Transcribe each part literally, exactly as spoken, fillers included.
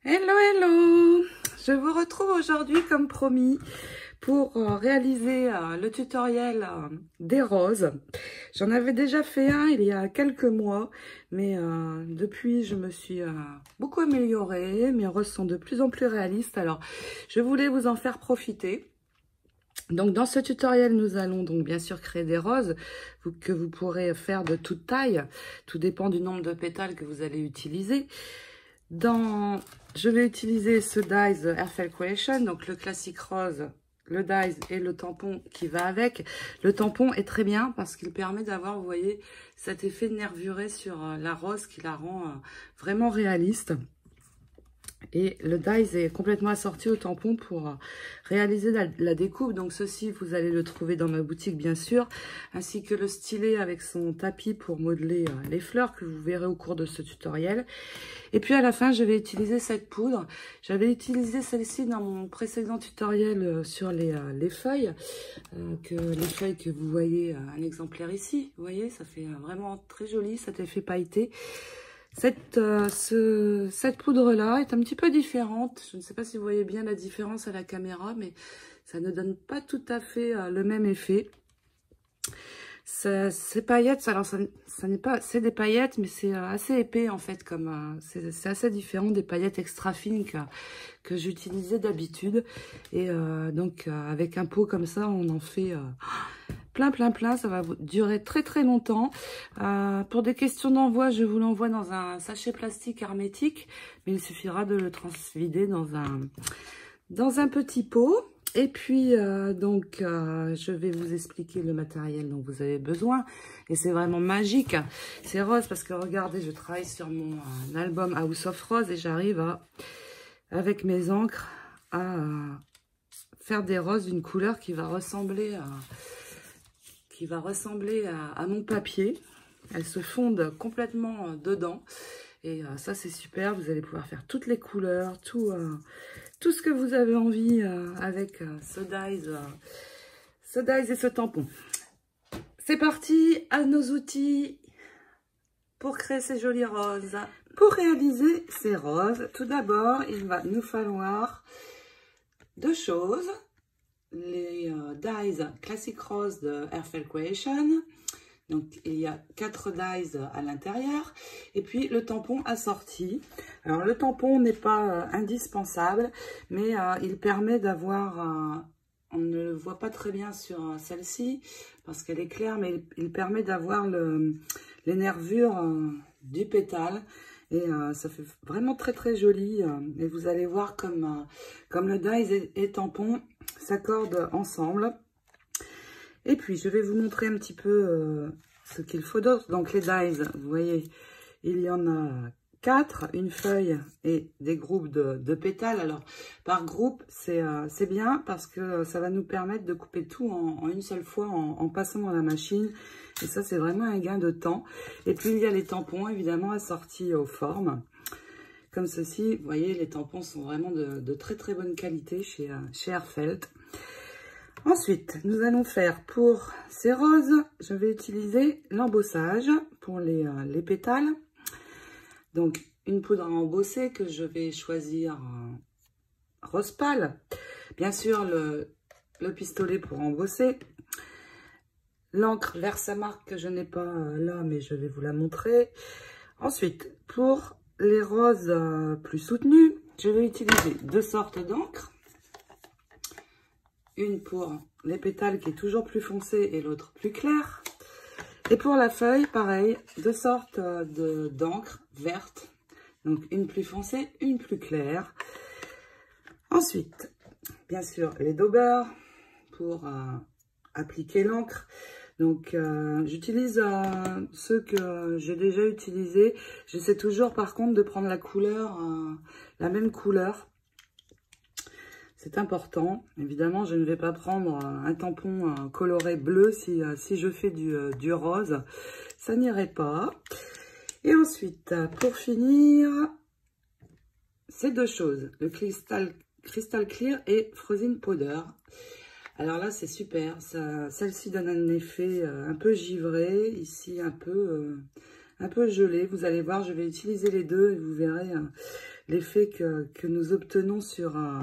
Hello, hello! Je vous retrouve aujourd'hui comme promis pour euh, réaliser euh, le tutoriel euh, des roses. J'en avais déjà fait un il y a quelques mois, mais euh, depuis je me suis euh, beaucoup améliorée. Mes roses sont de plus en plus réalistes, alors je voulais vous en faire profiter. Donc dans ce tutoriel, nous allons donc bien sûr créer des roses que vous pourrez faire de toute taille. Tout dépend du nombre de pétales que vous allez utiliser. Dans, je vais utiliser ce dies Earthfelt Creation, donc le classique rose, le dies et le tampon qui va avec. Le tampon est très bien parce qu'il permet d'avoir, vous voyez, cet effet nervuré sur la rose qui la rend vraiment réaliste. Et le dies est complètement assorti au tampon pour réaliser la, la découpe. Donc ceci, vous allez le trouver dans ma boutique bien sûr, ainsi que le stylet avec son tapis pour modeler les fleurs que vous verrez au cours de ce tutoriel. Et puis à la fin, je vais utiliser cette poudre. J'avais utilisé celle-ci dans mon précédent tutoriel sur les, les feuilles, euh, que les feuilles que vous voyez, un exemplaire ici. Vous voyez, ça fait vraiment très joli cet effet pailleté. Cette, euh, ce, cette poudre-là est un petit peu différente. Je ne sais pas si vous voyez bien la différence à la caméra, mais ça ne donne pas tout à fait euh, le même effet. Ça, ces paillettes, alors ça, ça n'est pas, c'est des paillettes, mais c'est euh, assez épais en fait, comme euh, c'est assez différent des paillettes extra fines que, que j'utilisais d'habitude. Et euh, donc euh, avec un pot comme ça, on en fait euh, plein, plein, plein. Ça va durer très, très longtemps. Euh, pour des questions d'envoi, je vous l'envoie dans un sachet plastique hermétique, mais il suffira de le transvider dans un, dans un petit pot. Et puis, euh, donc, euh, je vais vous expliquer le matériel dont vous avez besoin. Et c'est vraiment magique, ces roses, parce que regardez, je travaille sur mon euh, album House of Rose et j'arrive à, avec mes encres, à euh, faire des roses d'une couleur qui va ressembler à... qui va ressembler à, à mon papier. Elles se fondent complètement dedans. Et euh, ça, c'est super. Vous allez pouvoir faire toutes les couleurs, tout, euh, tout ce que vous avez envie euh, avec euh, ce dies, euh, ce dies et ce tampon. C'est parti, à nos outils pour créer ces jolies roses. Pour réaliser ces roses, tout d'abord, il va nous falloir deux choses. Les euh, dies Classic Rose de Earthfelt Creation. Donc, il y a quatre dies à l'intérieur. Et puis, le tampon assorti. Alors, le tampon n'est pas euh, indispensable, mais euh, il permet d'avoir... Euh, on ne le voit pas très bien sur euh, celle-ci, parce qu'elle est claire, mais il, il permet d'avoir le, les nervures euh, du pétale. Et euh, ça fait vraiment très, très joli. Euh, et vous allez voir comme, euh, comme le dies et, et tampon s'accordent ensemble. Et puis, je vais vous montrer un petit peu euh, ce qu'il faut d'autre. Donc, les dies, vous voyez, il y en a quatre, une feuille et des groupes de, de pétales. Alors, par groupe, c'est euh, c'est bien parce que ça va nous permettre de couper tout en, en une seule fois en, en passant dans la machine. Et ça, c'est vraiment un gain de temps. Et puis, il y a les tampons, évidemment, assortis aux formes. Comme ceci, vous voyez, les tampons sont vraiment de, de très, très bonne qualité chez, chez Earthfelt. Ensuite, nous allons faire pour ces roses, je vais utiliser l'embossage pour les, euh, les pétales. Donc, une poudre à embosser que je vais choisir euh, rose pâle. Bien sûr, le, le pistolet pour embosser. L'encre Versamark que je n'ai pas euh, là, mais je vais vous la montrer. Ensuite, pour les roses euh, plus soutenues, je vais utiliser deux sortes d'encre. Une pour les pétales qui est toujours plus foncé et l'autre plus clair. Et pour la feuille, pareil, deux sortes d'encre verte. Donc une plus foncée, une plus claire. Ensuite, bien sûr, les daubers pour euh, appliquer l'encre. Donc euh, j'utilise euh, ceux que j'ai déjà utilisés. J'essaie toujours par contre de prendre la couleur, euh, la même couleur. C'est important. Évidemment, je ne vais pas prendre un tampon coloré bleu si, si je fais du, du rose. Ça n'irait pas. Et ensuite, pour finir, ces deux choses. Le Crystal, Crystal Clear et Frozen Powder. Alors là, c'est super. Celle-ci donne un effet un peu givré. Ici, un peu, un peu gelé. Vous allez voir, je vais utiliser les deux et vous verrez l'effet que, que nous obtenons sur, euh,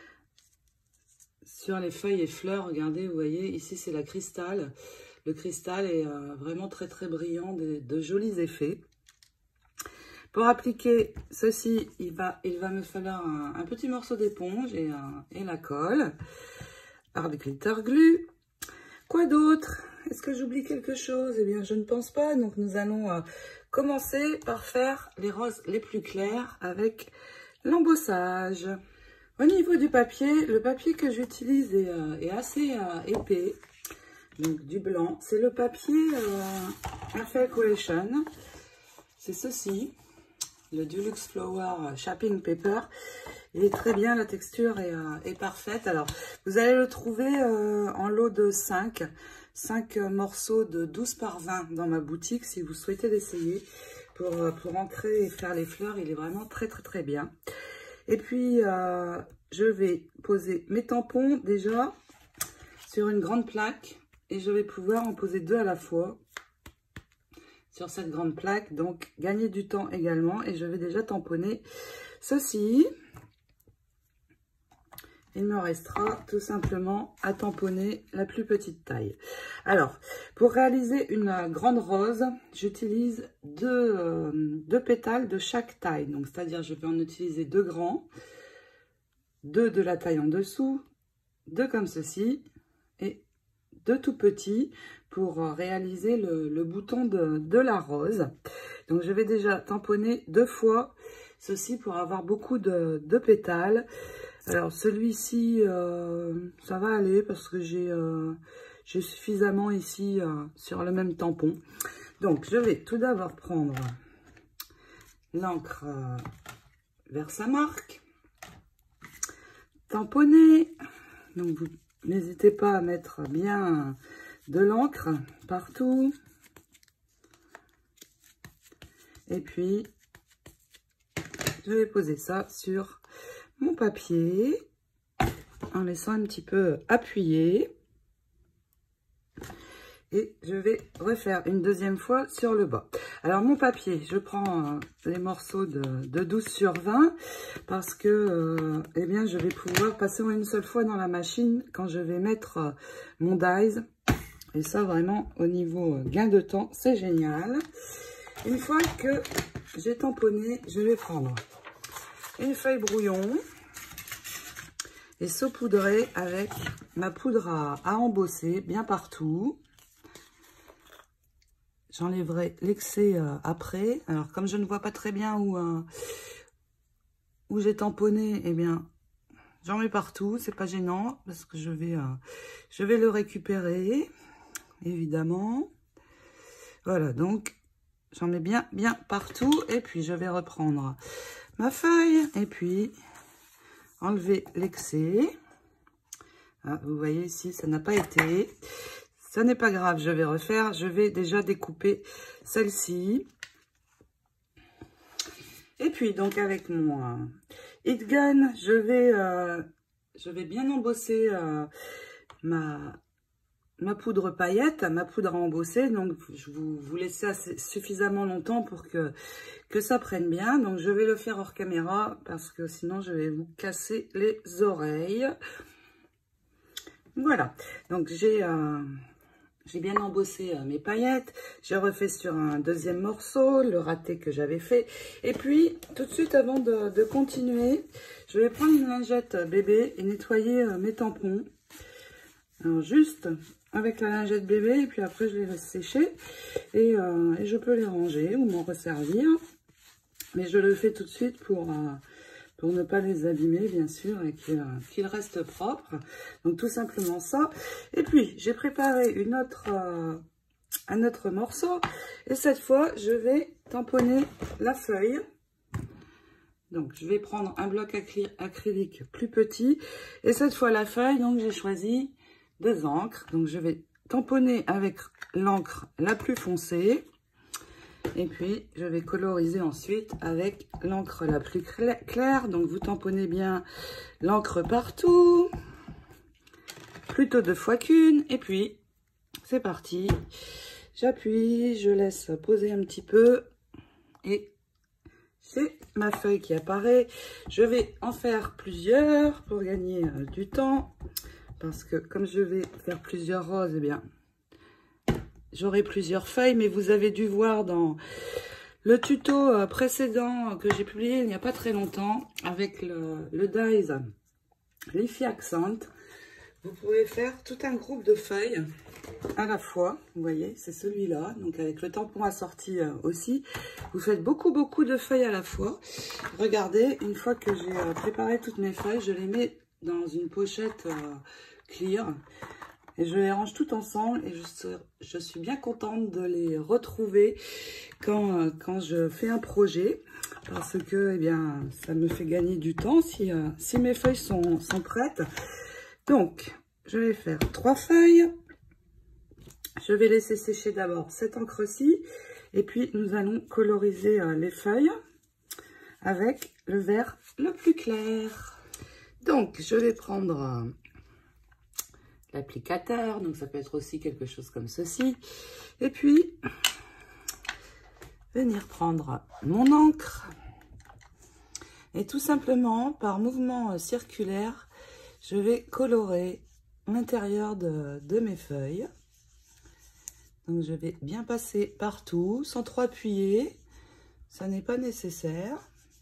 sur les feuilles et fleurs. Regardez, vous voyez, ici c'est la cristal. Le cristal est euh, vraiment très très brillant, de, de jolis effets. Pour appliquer ceci, il va, il va me falloir un, un petit morceau d'éponge et, et la colle. Art Glitter Glue. Quoi d'autre? Est-ce que j'oublie quelque chose? Eh bien, je ne pense pas. Donc, nous allons euh, commencer par faire les roses les plus clairs avec l'embossage. Au niveau du papier, le papier que j'utilise est, euh, est assez euh, épais. Donc, du blanc. C'est le papier euh, Affair Collection. C'est ceci. Le Deluxe Flower Shaping Paper. Il est très bien, la texture est, euh, est parfaite. Alors, vous allez le trouver euh, en lot de cinq. cinq morceaux de douze par vingt dans ma boutique si vous souhaitez l'essayer. Pour, pour ancrer et faire les fleurs, il est vraiment très très très bien. Et puis, euh, je vais poser mes tampons déjà sur une grande plaque. Et je vais pouvoir en poser deux à la fois sur cette grande plaque, donc gagner du temps également. Et je vais déjà tamponner ceci. Il me restera tout simplement à tamponner la plus petite taille. Alors, pour réaliser une grande rose, j'utilise deux, euh, deux pétales de chaque taille. Donc, c'est-à-dire, je vais en utiliser deux grands, deux de la taille en dessous, deux comme ceci, et deux tout petits pour réaliser le, le bouton de, de la rose. Donc, je vais déjà tamponner deux fois ceci pour avoir beaucoup de, de pétales. Alors, celui-ci, euh, ça va aller parce que j'ai euh, j'ai suffisamment ici euh, sur le même tampon. Donc, je vais tout d'abord prendre l'encre euh, Versamark, tamponner. Donc, vous n'hésitez pas à mettre bien de l'encre partout. Et puis, je vais poser ça sur mon papier en laissant un petit peu appuyer. Et je vais refaire une deuxième fois sur le bas. Alors, mon papier, je prends euh, les morceaux de, de douze sur vingt parce que, euh, eh bien, je vais pouvoir passer en une seule fois dans la machine quand je vais mettre euh, mon dies. Et ça, vraiment, au niveau euh, gain de temps, c'est génial. Une fois que j'ai tamponné, je vais prendre une feuille brouillon et saupoudrer avec ma poudre à, à embosser bien partout. J'enlèverai l'excès euh, après. Alors, comme je ne vois pas très bien où, euh, où j'ai tamponné, eh bien, j'en mets partout. C'est pas gênant parce que je vais, euh, je vais le récupérer, évidemment. Voilà, donc, j'en mets bien, bien partout. Et puis, je vais reprendre ma feuille et puis enlever l'excès. Ah, vous voyez ici, ça n'a pas été. Ça n'est pas grave, je vais refaire. Je vais déjà découper celle-ci. Et puis, donc, avec mon euh, heat gun, je vais, euh, je vais bien embosser euh, ma, ma poudre paillette, ma poudre à embosser. Donc, je vous, vous laissez assez, suffisamment longtemps pour que, que ça prenne bien. Donc, je vais le faire hors caméra parce que sinon, je vais vous casser les oreilles. Voilà. Donc, j'ai... Euh, J'ai bien embossé euh, mes paillettes, j'ai refait sur un deuxième morceau, le raté que j'avais fait. Et puis, tout de suite, avant de, de continuer, je vais prendre une lingette bébé et nettoyer euh, mes tampons. Alors, juste avec la lingette bébé, et puis après, je les laisse sécher. Et, euh, et je peux les ranger ou m'en resservir. Mais je le fais tout de suite pour... Euh, pour ne pas les abîmer, bien sûr, et qu'ils qu'ils restent propres. Donc, tout simplement ça. Et puis, j'ai préparé une autre, euh, un autre morceau. Et cette fois, je vais tamponner la feuille. Donc, je vais prendre un bloc acrylique plus petit. Et cette fois, la feuille, donc, j'ai choisi deux encres. Donc, je vais tamponner avec l'encre la plus foncée. Et puis, je vais coloriser ensuite avec l'encre la plus claire. Donc, vous tamponnez bien l'encre partout. Plutôt deux fois qu'une. Et puis, c'est parti. J'appuie, je laisse poser un petit peu. Et c'est ma feuille qui apparaît. Je vais en faire plusieurs pour gagner euh, du temps. Parce que comme je vais faire plusieurs roses, eh bien, j'aurai plusieurs feuilles. Mais vous avez dû voir dans le tuto euh, précédent que j'ai publié il n'y a pas très longtemps, avec le, le Dies Leafy Accent, vous pouvez faire tout un groupe de feuilles à la fois. Vous voyez, c'est celui-là, donc avec le tampon assorti euh, aussi. Vous faites beaucoup, beaucoup de feuilles à la fois. Regardez, une fois que j'ai euh, préparé toutes mes feuilles, je les mets dans une pochette euh, clear. Et je les range toutes ensemble et je, je suis bien contente de les retrouver quand, euh, quand je fais un projet. Parce que, eh bien, ça me fait gagner du temps si, euh, si mes feuilles sont, sont prêtes. Donc, je vais faire trois feuilles. Je vais laisser sécher d'abord cette encre-ci. Et puis, nous allons coloriser euh, les feuilles avec le vert le plus clair. Donc, je vais prendre euh, l'applicateur. Donc, ça peut être aussi quelque chose comme ceci. Et puis, venir prendre mon encre. Et tout simplement, par mouvement euh, circulaire, je vais colorer l'intérieur de, de mes feuilles. Donc, je vais bien passer partout, sans trop appuyer. Ça n'est pas nécessaire.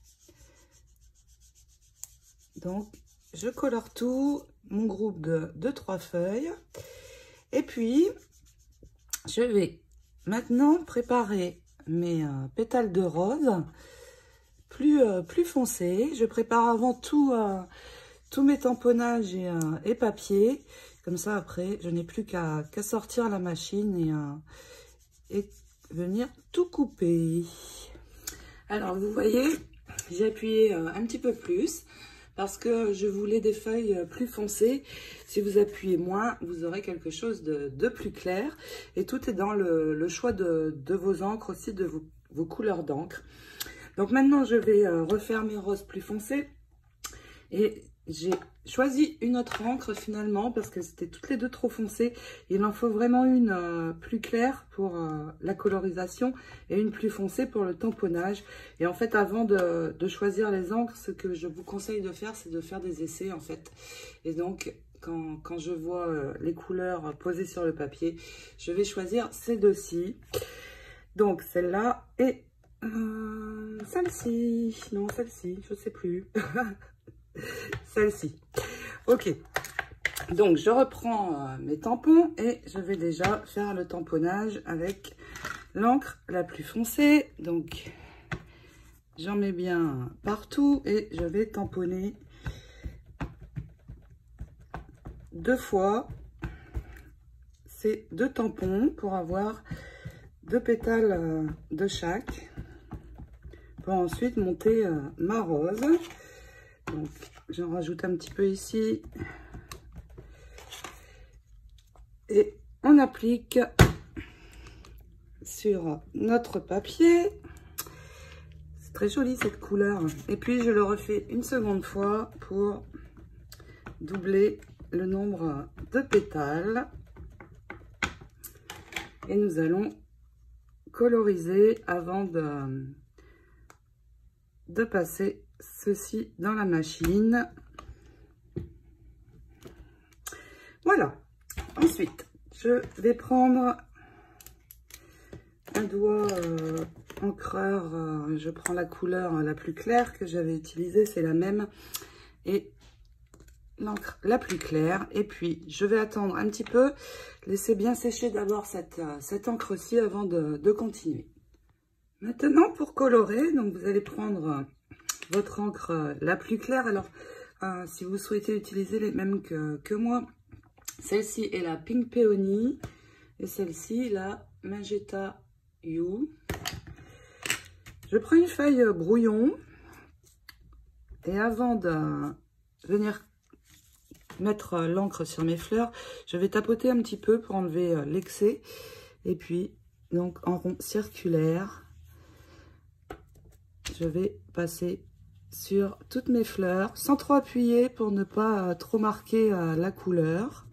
Donc, je colore tout, mon groupe de, de trois feuilles. Et puis, je vais maintenant préparer mes euh, pétales de rose plus, euh, plus foncés. Je prépare avant tout euh, tous mes tamponnages et, euh, et papier. Comme ça, après, je n'ai plus qu'à qu'à sortir la machine et, euh, et venir tout couper. Alors, vous voyez, j'ai appuyé euh, un petit peu plus parce que je voulais des feuilles plus foncées. Si vous appuyez moins, vous aurez quelque chose de, de plus clair. Et tout est dans le, le choix de, de vos encres aussi, de vos, vos couleurs d'encre. Donc maintenant, je vais euh, refaire mes roses plus foncées. Et j'ai choisi une autre encre finalement parce que c'était toutes les deux trop foncées. Il en faut vraiment une euh, plus claire pour euh, la colorisation et une plus foncée pour le tamponnage. Et en fait, avant de, de choisir les encres, ce que je vous conseille de faire, c'est de faire des essais en fait. Et donc, quand, quand je vois euh, les couleurs posées sur le papier, je vais choisir ces deux-ci. Donc, celle-là et euh, celle-ci. Non, celle-ci, je ne sais plus. Celle-ci. Ok. Donc, je reprends euh, mes tampons et je vais déjà faire le tamponnage avec l'encre la plus foncée. Donc, j'en mets bien partout et je vais tamponner deux fois ces deux tampons pour avoir deux pétales euh, de chaque. Pour ensuite monter euh, ma rose. Donc, j'en rajoute un petit peu ici. Et on applique sur notre papier. C'est très joli cette couleur. Et puis, je le refais une seconde fois pour doubler le nombre de pétales. Et nous allons coloriser avant de, de passer ceci dans la machine. Voilà. Ensuite, je vais prendre un doigt euh, encreur. Euh, je prends la couleur la plus claire que j'avais utilisée, c'est la même. Et l'encre la plus claire. Et puis, je vais attendre un petit peu, laisser bien sécher d'abord cette, euh, cette encre-ci avant de, de continuer. Maintenant, pour colorer, donc vous allez prendre votre encre euh, la plus claire. Alors, euh, si vous souhaitez utiliser les mêmes que, que moi, celle-ci est la Pink Peony et celle-ci, la Magenta You. Je prends une feuille brouillon et avant de venir mettre l'encre sur mes fleurs, je vais tapoter un petit peu pour enlever l'excès. Et puis, donc en rond circulaire, je vais passer sur toutes mes fleurs sans trop appuyer pour ne pas trop marquer la couleur.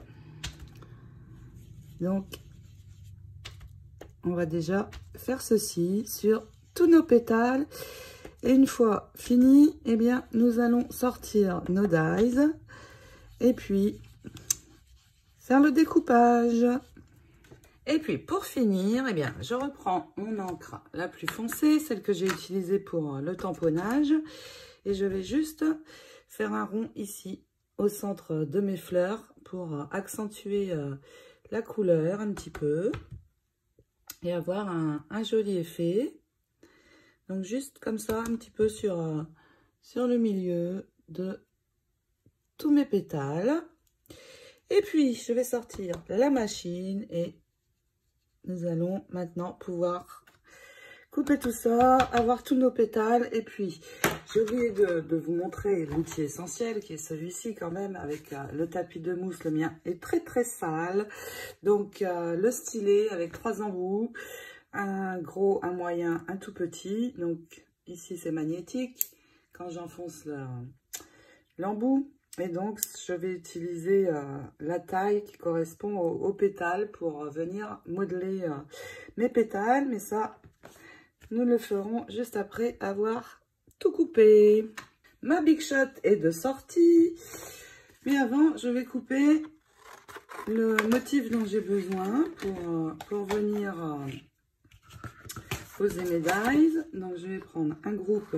Donc, on va déjà faire ceci sur tous nos pétales. Et une fois fini, eh bien, nous allons sortir nos dies et puis faire le découpage. Et puis pour finir, eh bien, je reprends mon encre la plus foncée, celle que j'ai utilisée pour le tamponnage. Et je vais juste faire un rond ici au centre de mes fleurs pour accentuer la couleur un petit peu et avoir un, un joli effet. Donc juste comme ça, un petit peu sur, sur le milieu de tous mes pétales. Et puis, je vais sortir la machine et nous allons maintenant pouvoir couper tout ça, avoir tous nos pétales. Et puis, j'ai oublié de, de vous montrer l'outil essentiel qui est celui-ci quand même avec euh, le tapis de mousse. Le mien est très très sale. Donc, euh, le stylet avec trois embouts, un gros, un moyen, un tout petit. Donc, ici, c'est magnétique quand j'enfonce l'embout. Et donc, je vais utiliser euh, la taille qui correspond au, au pétale pour euh, venir modeler euh, mes pétales. Mais ça, nous le ferons juste après avoir tout coupé. Ma Big Shot est de sortie. Mais avant, je vais couper le motif dont j'ai besoin pour, euh, pour venir euh, poser mes dies. Donc, je vais prendre un groupe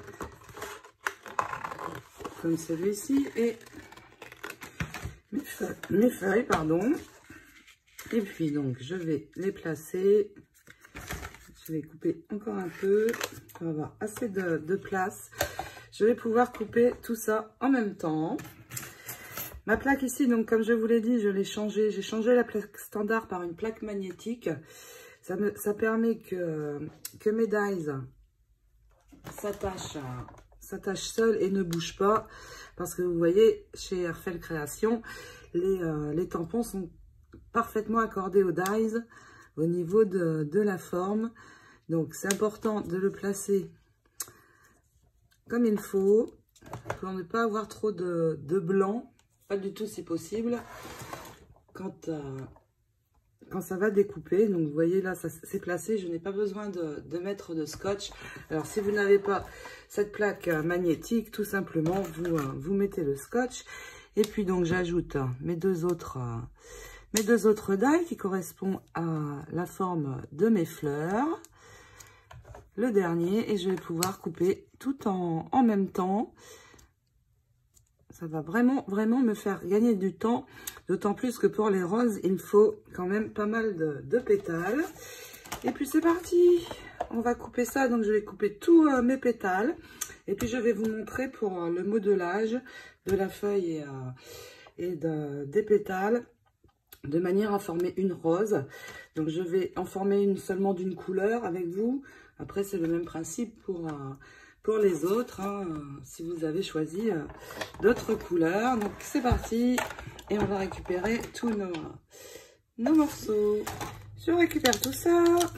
comme celui-ci et mes feuilles, mes feuilles, pardon. Et puis donc je vais les placer. Je vais couper encore un peu pour avoir assez de, de place. Je vais pouvoir couper tout ça en même temps. Ma plaque ici, donc comme je vous l'ai dit, je l'ai changée. J'ai changé la plaque standard par une plaque magnétique. Ça, me, ça permet que, que mes dies s'attachent à s'attache seul et ne bouge pas parce que vous voyez chez Airfel Création les, euh, les tampons sont parfaitement accordés aux dies au niveau de, de la forme, donc c'est important de le placer comme il faut pour ne pas avoir trop de, de blanc, pas du tout si possible quand, euh, quand ça va découper. Donc vous voyez là, ça s'est placé, je n'ai pas besoin de, de mettre de scotch. Alors si vous n'avez pas cette plaque magnétique, tout simplement vous, vous mettez le scotch. Et puis donc j'ajoute mes deux autres mes deux autres dies qui correspondent à la forme de mes fleurs, le dernier, et je vais pouvoir couper tout en, en même temps. Ça va vraiment, vraiment me faire gagner du temps. D'autant plus que pour les roses, il faut quand même pas mal de, de pétales. Et puis c'est parti. On va couper ça. Donc je vais couper tous euh, mes pétales. Et puis je vais vous montrer pour euh, le modelage de la feuille et, euh, et de, des pétales. De manière à former une rose. Donc je vais en former une seulement d'une couleur avec vous. Après c'est le même principe pour... Euh, Pour les autres, hein, si vous avez choisi euh, d'autres couleurs. Donc c'est parti. Et on va récupérer tous nos, nos morceaux. Je récupère tout ça.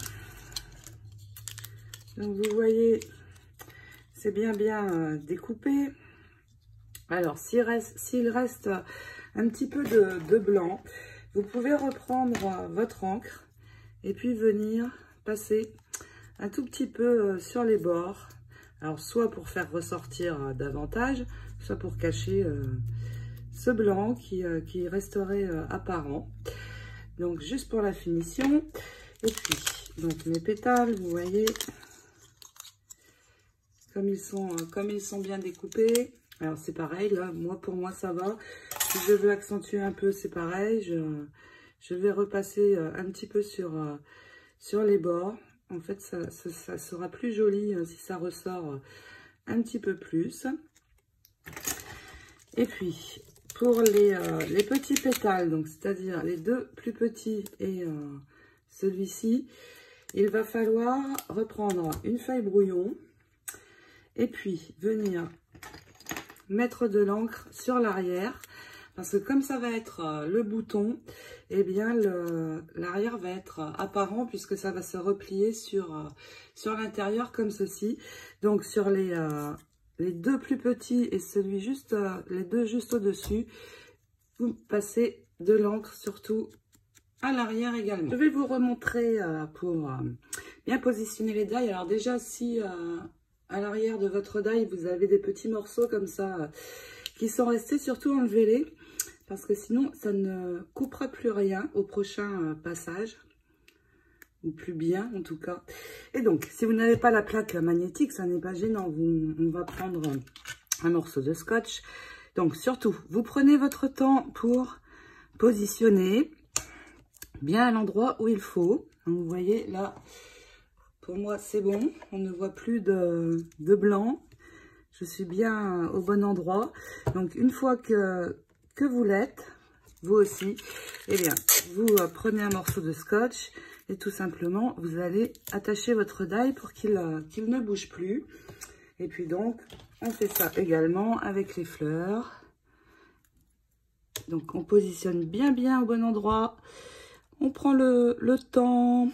Donc vous voyez, c'est bien bien euh, découpé. Alors s'il reste, s'il reste un petit peu de, de blanc, vous pouvez reprendre euh, votre encre et puis venir passer un tout petit peu euh, sur les bords. Alors, soit pour faire ressortir euh, davantage, soit pour cacher euh, ce blanc qui, euh, qui resterait euh, apparent. Donc, juste pour la finition. Et puis, donc mes pétales, vous voyez, comme ils sont, euh, comme ils sont bien découpés. Alors, c'est pareil, là, moi, pour moi, ça va. Si je veux accentuer un peu, c'est pareil. Je, je vais repasser euh, un petit peu sur, euh, sur les bords. En fait, ça, ça, ça sera plus joli euh, si ça ressort euh, un petit peu plus. Et puis, pour les, euh, les petits pétales, donc c'est-à-dire les deux plus petits et euh, celui-ci, il va falloir reprendre une feuille brouillon et puis venir mettre de l'encre sur l'arrière. Parce que comme ça va être euh, le bouton, eh bien l'arrière va être euh, apparent puisque ça va se replier sur, euh, sur l'intérieur comme ceci. Donc sur les, euh, les deux plus petits et celui juste, euh, les deux juste au-dessus, vous passez de l'encre surtout à l'arrière également. Je vais vous remontrer euh, pour euh, bien positionner les dies. Alors déjà si... Euh, à l'arrière de votre die, vous avez des petits morceaux comme ça euh, qui sont restés, surtout enlevez-les. Parce que sinon, ça ne coupera plus rien au prochain euh, passage. Ou plus bien, en tout cas. Et donc, si vous n'avez pas la plaque magnétique, ça n'est pas gênant. Vous, on va prendre un morceau de scotch. Donc, surtout, vous prenez votre temps pour positionner bien à l'endroit où il faut. Donc, vous voyez, là, pour moi, c'est bon. On ne voit plus de, de blanc. Je suis bien au bon endroit. Donc, une fois que... que vous l'êtes, vous aussi, eh bien, vous euh, prenez un morceau de scotch et tout simplement, vous allez attacher votre die pour qu'il euh, qu'il ne bouge plus. Et puis donc, on fait ça également avec les fleurs. Donc, on positionne bien, bien au bon endroit. On prend le, le temps,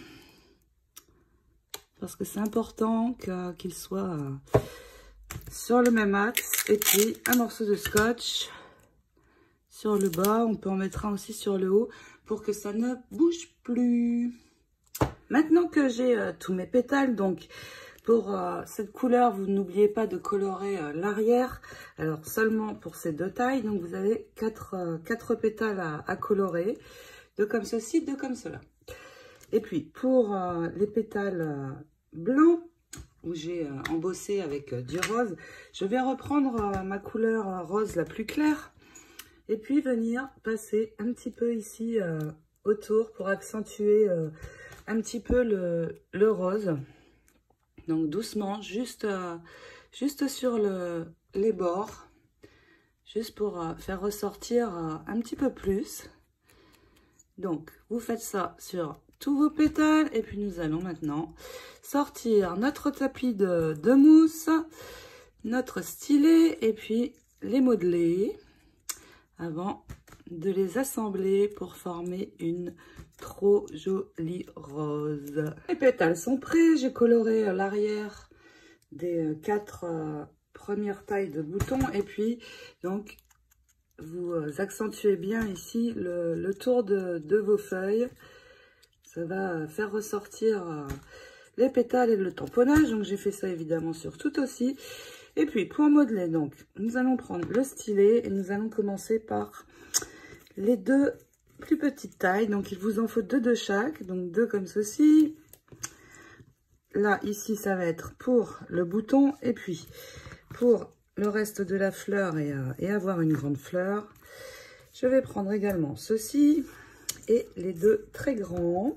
parce que c'est important que, qu'il soit euh, sur le même axe. Et puis, un morceau de scotch sur le bas, on peut en mettre un aussi sur le haut pour que ça ne bouge plus. Maintenant que j'ai euh, tous mes pétales, donc pour euh, cette couleur, vous n'oubliez pas de colorer euh, l'arrière. Alors seulement pour ces deux tailles, donc vous avez quatre, euh, quatre pétales à, à colorer, deux comme ceci, deux comme cela. Et puis pour euh, les pétales euh, blancs, où j'ai euh, embossé avec euh, du rose, je vais reprendre euh, ma couleur euh, rose la plus claire. Et puis venir passer un petit peu ici euh, autour pour accentuer euh, un petit peu le, le rose. Donc doucement, juste, euh, juste sur le, les bords. Juste pour euh, faire ressortir euh, un petit peu plus. Donc vous faites ça sur tous vos pétales. Et puis nous allons maintenant sortir notre tapis de, de mousse, notre stylet et puis les modeler, avant de les assembler pour former une trop jolie rose. Les pétales sont prêts, j'ai coloré l'arrière des quatre euh, premières tailles de boutons et puis donc vous accentuez bien ici le, le tour de, de vos feuilles. Ça va faire ressortir euh, les pétales et le tamponnage, donc j'ai fait ça évidemment sur tout aussi. Et puis, pour modeler, donc, nous allons prendre le stylet et nous allons commencer par les deux plus petites tailles. Donc, il vous en faut deux de chaque, donc deux comme ceci. Là, ici, ça va être pour le bouton et puis pour le reste de la fleur et, euh, et avoir une grande fleur. Je vais prendre également ceci et les deux très grands.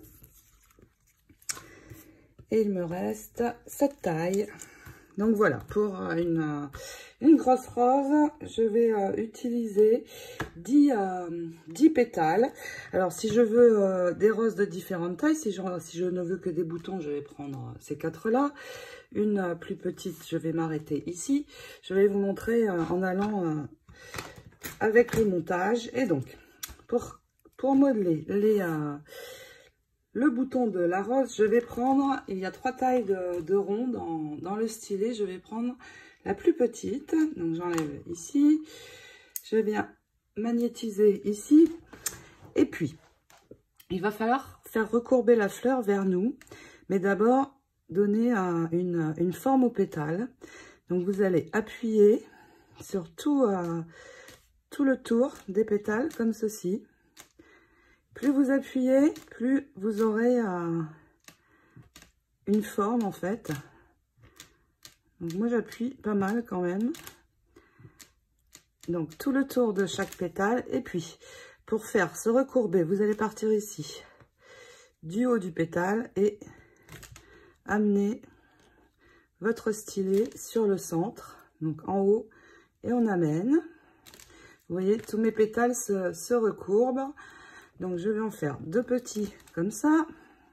Et il me reste cette taille. Donc voilà, pour une, une grosse rose, je vais euh, utiliser dix, euh, dix pétales. Alors si je veux euh, des roses de différentes tailles, si je, si je ne veux que des boutons, je vais prendre ces quatre-là. Une euh, plus petite, je vais m'arrêter ici. Je vais vous montrer euh, en allant euh, avec le montage. Et donc, pour, pour modeler les... Euh, le bouton de la rose, je vais prendre, il y a trois tailles de, de rond dans, dans le stylet, je vais prendre la plus petite, donc j'enlève ici, je vais bien magnétiser ici, et puis il va falloir faire recourber la fleur vers nous, mais d'abord donner un, une, une forme au pétale. Donc vous allez appuyer sur tout, euh, tout le tour des pétales, comme ceci. Plus vous appuyez, plus vous aurez euh, une forme en fait. Donc moi j'appuie pas mal quand même. Donc tout le tour de chaque pétale. Et puis pour faire se recourber, vous allez partir ici du haut du pétale et amener votre stylet sur le centre. Donc en haut et on amène. Vous voyez, tous mes pétales se, se recourbent. Donc, je vais en faire deux petits comme ça.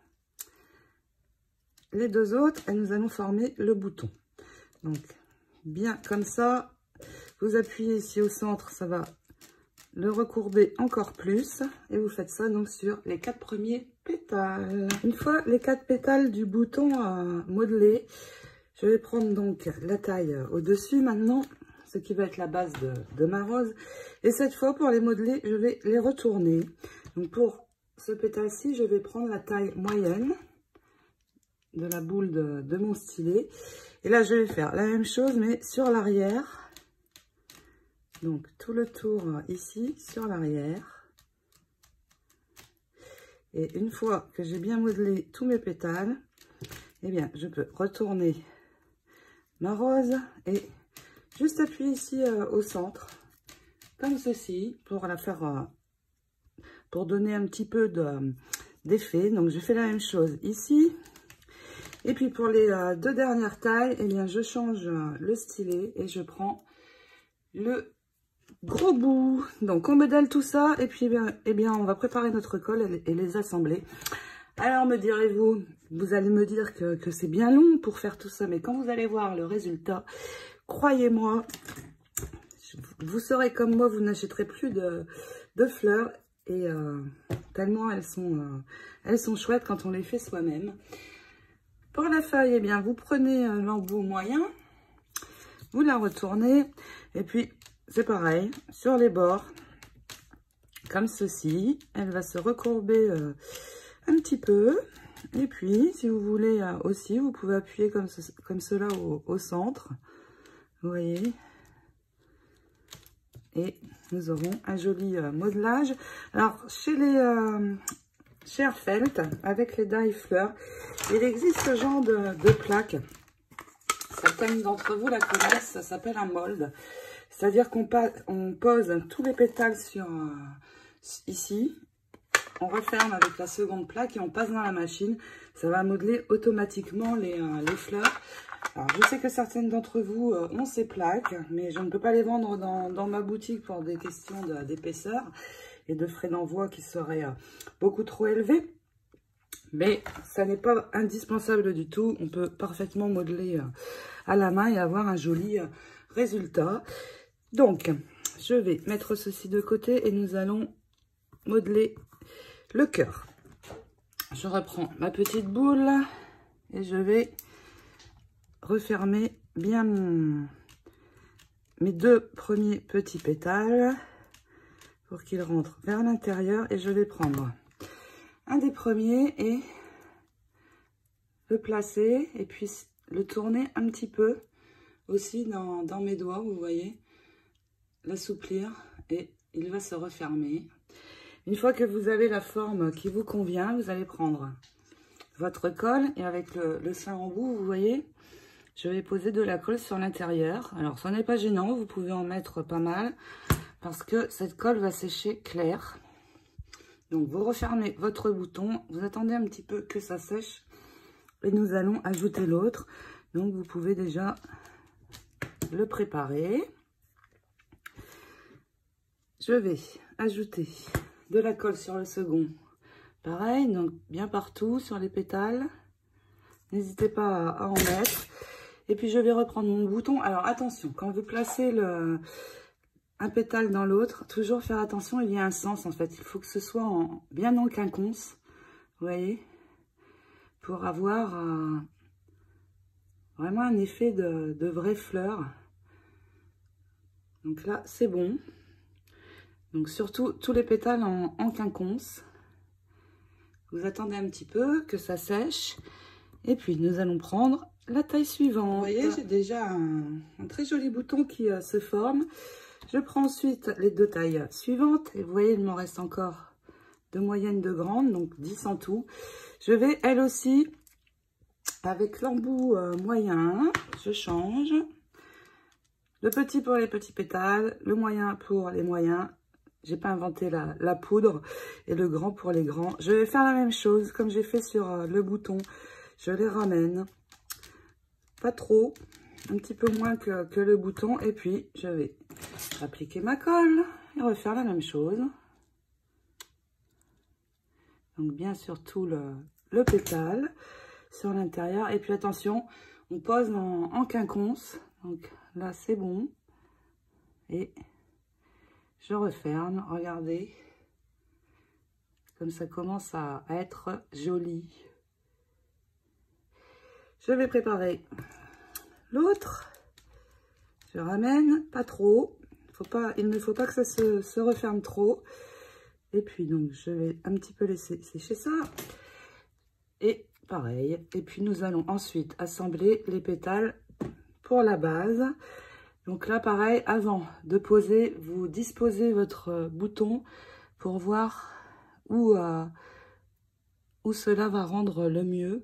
Les deux autres, et nous allons former le bouton. Donc, bien comme ça. Vous appuyez ici au centre, ça va le recourber encore plus. Et vous faites ça donc sur les quatre premiers pétales. Une fois les quatre pétales du bouton euh, modelés, je vais prendre donc la taille au-dessus maintenant, ce qui va être la base de, de ma rose. Et cette fois, pour les modeler, je vais les retourner. Donc pour ce pétale-ci, je vais prendre la taille moyenne de la boule de, de mon stylet. Et là, je vais faire la même chose, mais sur l'arrière. Donc, tout le tour ici, sur l'arrière. Et une fois que j'ai bien modelé tous mes pétales, eh bien, je peux retourner ma rose et juste appuyer ici euh, au centre, comme ceci, pour la faire, euh, pour donner un petit peu de, d'effet. Donc, je fais la même chose ici. Et puis, pour les euh, deux dernières tailles, eh bien, je change euh, le stylet et je prends le gros bout. Donc, on modèle tout ça et puis, eh bien, eh bien on va préparer notre colle et, et les assembler. Alors, me direz-vous, vous allez me dire que, que c'est bien long pour faire tout ça, mais quand vous allez voir le résultat, croyez-moi, vous serez comme moi, vous n'achèterez plus de, de fleurs et euh, tellement elles sont, euh, elles sont chouettes quand on les fait soi-même. Pour la feuille, eh bien, vous prenez l'embout moyen, vous la retournez et puis c'est pareil, sur les bords, comme ceci, elle va se recourber euh, un petit peu. Et puis, si vous voulez euh, aussi, vous pouvez appuyer comme, ce, comme cela au, au centre. Vous voyez. Et nous aurons un joli euh, modelage. Alors, chez les euh, chez Airfelt, avec les die fleurs, il existe ce genre de, de plaque. Certaines d'entre vous la connaissent, ça s'appelle un mold. C'est-à-dire qu'on on pose tous les pétales sur euh, ici. On referme avec la seconde plaque et on passe dans la machine. Ça va modeler automatiquement les, euh, les fleurs. Alors, je sais que certaines d'entre vous euh, ont ces plaques, mais je ne peux pas les vendre dans, dans ma boutique pour des questions d'épaisseur et de frais d'envoi qui seraient euh, beaucoup trop élevés. Mais ça n'est pas indispensable du tout. On peut parfaitement modeler euh, à la main et avoir un joli euh, résultat. Donc, je vais mettre ceci de côté et nous allons modeler le cœur. Je reprends ma petite boule et je vais refermer bien mon, mes deux premiers petits pétales pour qu'ils rentrent vers l'intérieur. Et je vais prendre un des premiers et le placer et puis le tourner un petit peu aussi dans, dans mes doigts, vous voyez, l'assouplir et il va se refermer. Une fois que vous avez la forme qui vous convient, vous allez prendre votre colle et avec le, le sein en bout, vous voyez, je vais poser de la colle sur l'intérieur. Alors, ça n'est pas gênant, vous pouvez en mettre pas mal parce que cette colle va sécher clair. Donc, vous refermez votre bouton, vous attendez un petit peu que ça sèche et nous allons ajouter l'autre. Donc, vous pouvez déjà le préparer. Je vais ajouter de la colle sur le second. Pareil, donc bien partout sur les pétales. N'hésitez pas à, à en mettre. Et puis, je vais reprendre mon bouton. Alors, attention, quand vous placez le, un pétale dans l'autre, toujours faire attention, il y a un sens en fait. Il faut que ce soit en, bien en quinconce, vous voyez, pour avoir euh, vraiment un effet de, de vraie fleur. Donc là, c'est bon. Donc surtout, tous les pétales en, en quinconce. Vous attendez un petit peu que ça sèche. Et puis, nous allons prendre la taille suivante. Vous voyez, j'ai déjà un, un très joli bouton qui euh, se forme. Je prends ensuite les deux tailles suivantes. Et vous voyez, il m'en reste encore de moyenne, de grande, donc dix en tout. Je vais, elle aussi, avec l'embout euh, moyen, je change. Le petit pour les petits pétales, le moyen pour les moyens. J'ai pas inventé la, la poudre. Et le grand pour les grands. Je vais faire la même chose, comme j'ai fait sur euh, le bouton. Je les ramène. Pas trop. Un petit peu moins que, que le bouton. Et puis, je vais appliquer ma colle. Et refaire la même chose. Donc, bien sûr, tout le, le pétale sur l'intérieur. Et puis, attention, on pose en, en quinconce. Donc, là, c'est bon. Et je referme. Regardez. Comme ça commence à être joli. Je vais préparer l'autre. Je ramène, pas trop. Faut pas, il ne faut pas que ça se, se referme trop. Et puis, donc, je vais un petit peu laisser sécher ça. Et pareil. Et puis, nous allons ensuite assembler les pétales pour la base. Donc là, pareil, avant de poser, vous disposez votre bouton pour voir où, euh, où cela va rendre le mieux.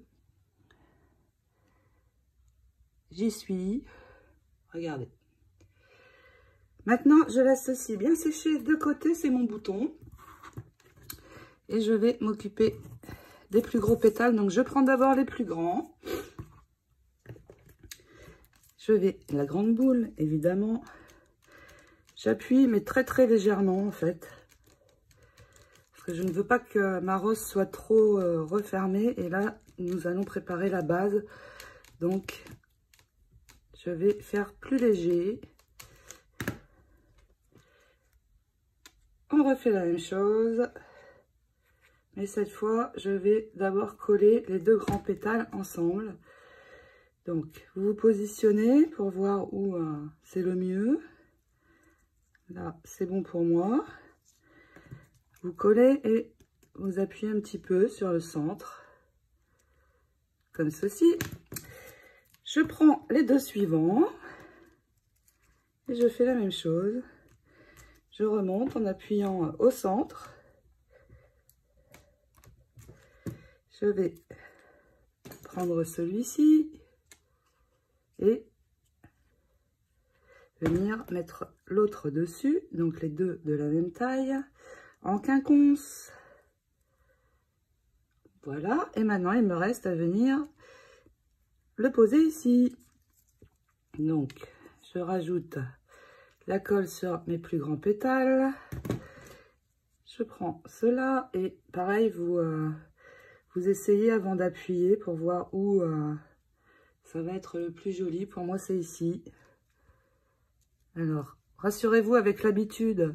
J'y suis. Regardez. Maintenant, je laisse ceci bien sécher de côté, c'est mon bouton. Et je vais m'occuper des plus gros pétales. Donc, je prends d'abord les plus grands. Je vais, la grande boule, évidemment. J'appuie, mais très très légèrement, en fait. Parce que je ne veux pas que ma rose soit trop euh, refermée. Et là, nous allons préparer la base. Donc, je vais faire plus léger. On refait la même chose. Mais cette fois, je vais d'abord coller les deux grands pétales ensemble. Donc, vous vous positionnez pour voir où euh, c'est le mieux. Là, c'est bon pour moi. Vous collez et vous appuyez un petit peu sur le centre. Comme ceci. Je prends les deux suivants. Et je fais la même chose. Je remonte en appuyant au centre. Je vais prendre celui-ci et venir mettre l'autre dessus, donc les deux de la même taille, en quinconce. Voilà, et maintenant il me reste à venir le poser ici. Donc, je rajoute la colle sur mes plus grands pétales. Je prends cela et pareil, vous... Euh, Vous essayez avant d'appuyer pour voir où euh, ça va être le plus joli. Pour moi, c'est ici. Alors, rassurez-vous, avec l'habitude,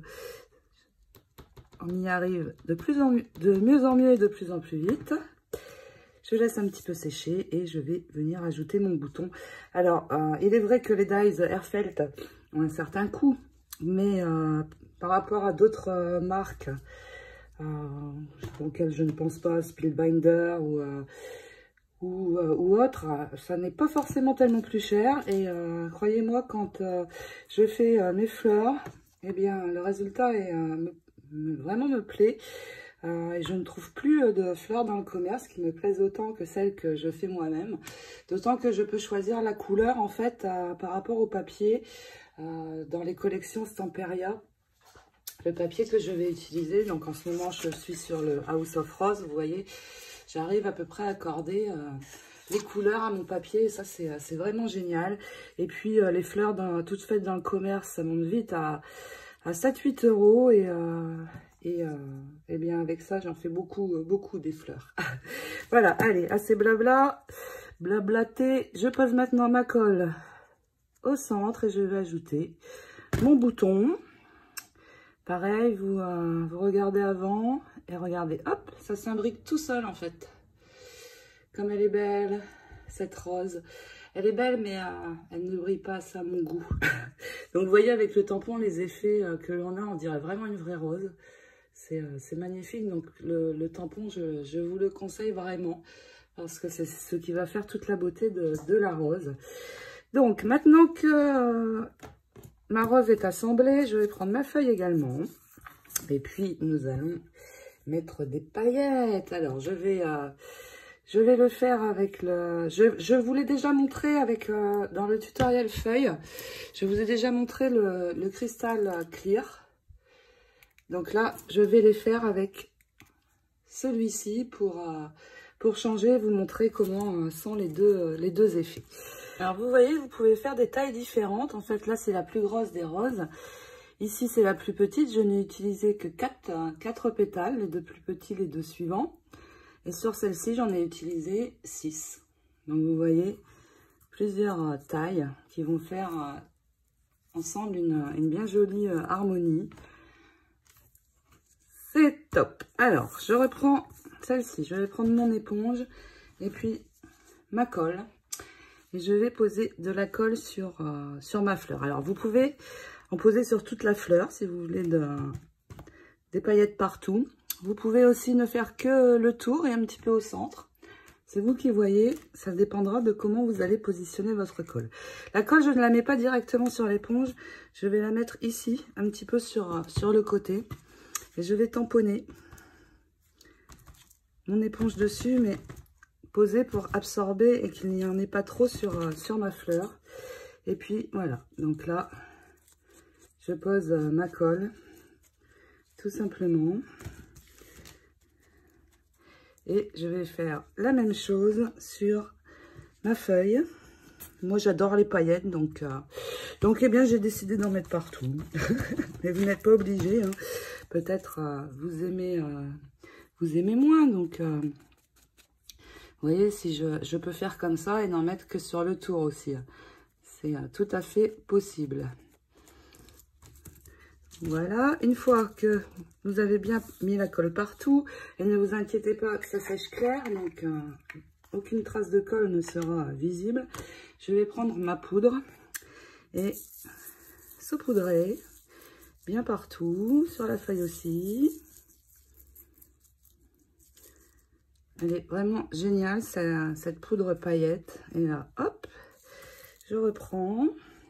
on y arrive de, plus en mieux, de mieux en mieux et de plus en plus vite. Je laisse un petit peu sécher et je vais venir ajouter mon bouton. Alors, euh, il est vrai que les dies Airfelt ont un certain coût, mais euh, par rapport à d'autres euh, marques, Euh, auquel je ne pense pas, Spellbinder ou, euh, ou, euh, ou autre, ça n'est pas forcément tellement plus cher. Et euh, croyez-moi, quand euh, je fais euh, mes fleurs, eh bien le résultat est, euh, me, me, vraiment me plaît. Euh, et je ne trouve plus de fleurs dans le commerce qui me plaisent autant que celles que je fais moi-même. D'autant que je peux choisir la couleur en fait euh, par rapport au papier euh, dans les collections Stamperia. Le papier que je vais utiliser, donc en ce moment je suis sur le House of Rose, vous voyez, j'arrive à peu près à accorder euh, les couleurs à mon papier, et ça c'est vraiment génial. Et puis euh, les fleurs dans, toutes faites dans le commerce, ça monte vite à, à sept huit euros, et, euh, et, euh, et bien avec ça j'en fais beaucoup, beaucoup des fleurs. Voilà, allez, assez blabla, blablaté, je pose maintenant ma colle au centre et je vais ajouter mon bouton. Pareil, vous, euh, vous regardez avant et regardez, hop, ça s'imbrique tout seul en fait. Comme elle est belle, cette rose. Elle est belle, mais euh, elle ne brille pas assez à mon goût. Donc vous voyez avec le tampon, les effets euh, que l'on a, on dirait vraiment une vraie rose. C'est euh, magnifique, donc le, le tampon, je, je vous le conseille vraiment. Parce que c'est ce qui va faire toute la beauté de, de la rose. Donc maintenant que... Euh, ma rose est assemblée, je vais prendre ma feuille également. Et puis, nous allons mettre des paillettes. Alors, je vais, euh, je vais le faire avec le... Je, je vous l'ai déjà montré avec euh, dans le tutoriel feuille. Je vous ai déjà montré le, le cristal clear. Donc là, je vais les faire avec celui-ci pour, euh, pour changer, vous montrer comment euh, sont les deux, euh, les deux effets. Alors, vous voyez, vous pouvez faire des tailles différentes. En fait, là, c'est la plus grosse des roses. Ici, c'est la plus petite. Je n'ai utilisé que quatre pétales, les deux plus petits, les deux suivants. Et sur celle-ci, j'en ai utilisé six. Donc, vous voyez, plusieurs tailles qui vont faire ensemble une, une bien jolie harmonie. C'est top. Alors, je reprends celle-ci. Je vais prendre mon éponge et puis ma colle. Et je vais poser de la colle sur, euh, sur ma fleur. Alors, vous pouvez en poser sur toute la fleur si vous voulez de, des paillettes partout. Vous pouvez aussi ne faire que le tour et un petit peu au centre. C'est vous qui voyez, ça dépendra de comment vous allez positionner votre colle. La colle, je ne la mets pas directement sur l'éponge. Je vais la mettre ici, un petit peu sur, sur le côté. Et je vais tamponner mon éponge dessus, mais poser pour absorber et qu'il n'y en ait pas trop sur, sur ma fleur. Et puis voilà, donc là, je pose ma colle, tout simplement. Et je vais faire la même chose sur ma feuille. Moi, j'adore les paillettes, donc, euh, donc eh bien, j'ai décidé d'en mettre partout. Mais vous n'êtes pas obligé, hein. Peut-être euh, vous aimez, euh, vous aimez moins, donc... Euh, vous voyez, si je, je peux faire comme ça et n'en mettre que sur le tour aussi. C'est euh, tout à fait possible. Voilà, une fois que vous avez bien mis la colle partout, et ne vous inquiétez pas que ça sèche clair, donc euh, aucune trace de colle ne sera visible. Je vais prendre ma poudre et saupoudrer bien partout, sur la feuille aussi. Elle est vraiment géniale, cette poudre paillette. Et là, hop, je reprends.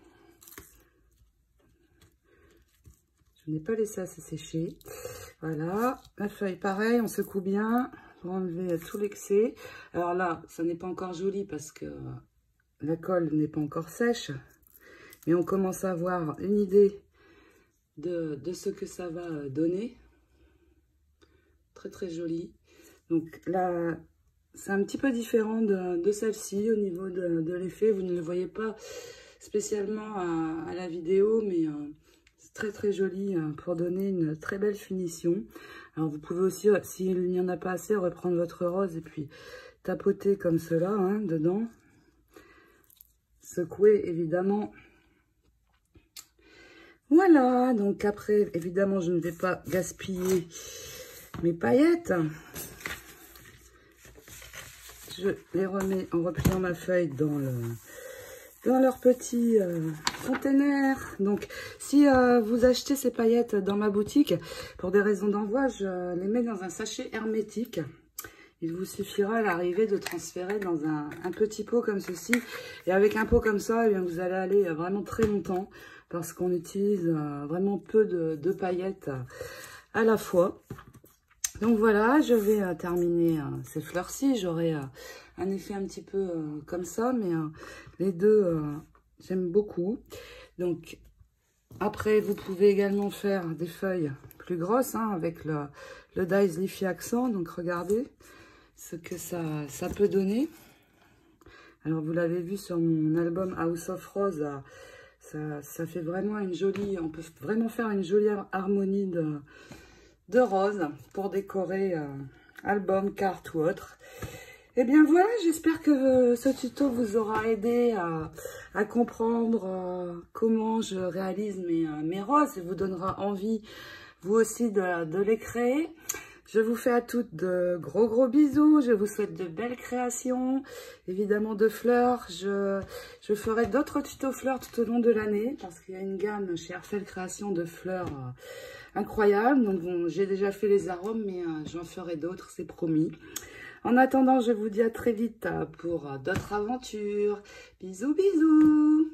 Je n'ai pas laissé assez sécher. Voilà, la feuille, pareil, on secoue bien pour enlever tout l'excès. Alors là, ça n'est pas encore joli parce que la colle n'est pas encore sèche. Mais on commence à avoir une idée de, de ce que ça va donner. Très, très joli. Donc là, c'est un petit peu différent de, de celle-ci au niveau de, de l'effet. Vous ne le voyez pas spécialement à, à la vidéo, mais euh, c'est très très joli euh, pour donner une très belle finition. Alors vous pouvez aussi, s'il n'y en a pas assez, reprendre votre rose et puis tapoter comme cela, hein, dedans. Secouer évidemment. Voilà, donc après, évidemment, je ne vais pas gaspiller mes paillettes. Je les remets en repliant ma feuille dans, le, dans leur petit euh, container. Donc, si euh, vous achetez ces paillettes dans ma boutique, pour des raisons d'envoi, je les mets dans un sachet hermétique. Il vous suffira à l'arrivée de transférer dans un, un petit pot comme ceci. Et avec un pot comme ça, eh bien, vous allez aller vraiment très longtemps parce qu'on utilise euh, vraiment peu de, de paillettes à la fois. Donc voilà, je vais euh, terminer euh, ces fleurs-ci. J'aurai euh, un effet un petit peu euh, comme ça, mais euh, les deux, euh, j'aime beaucoup. Donc après, vous pouvez également faire des feuilles plus grosses hein, avec le, le Dies Leafy Accent. Donc regardez ce que ça, ça peut donner. Alors vous l'avez vu sur mon album House of Rose, euh, ça, ça fait vraiment une jolie, on peut vraiment faire une jolie harmonie de... de rose pour décorer euh, album, carte ou autre. Et bien voilà, j'espère que euh, ce tuto vous aura aidé à, à comprendre euh, comment je réalise mes, euh, mes roses et vous donnera envie vous aussi de, de les créer. Je vous fais à toutes de gros gros bisous, je vous souhaite de belles créations, évidemment de fleurs. Je, je ferai d'autres tutos fleurs tout au long de l'année parce qu'il y a une gamme chez Airfel Création de fleurs euh, incroyable. Donc bon, j'ai déjà fait les arômes, mais euh, j'en ferai d'autres, c'est promis. En attendant, je vous dis à très vite pour d'autres aventures. Bisous, bisous!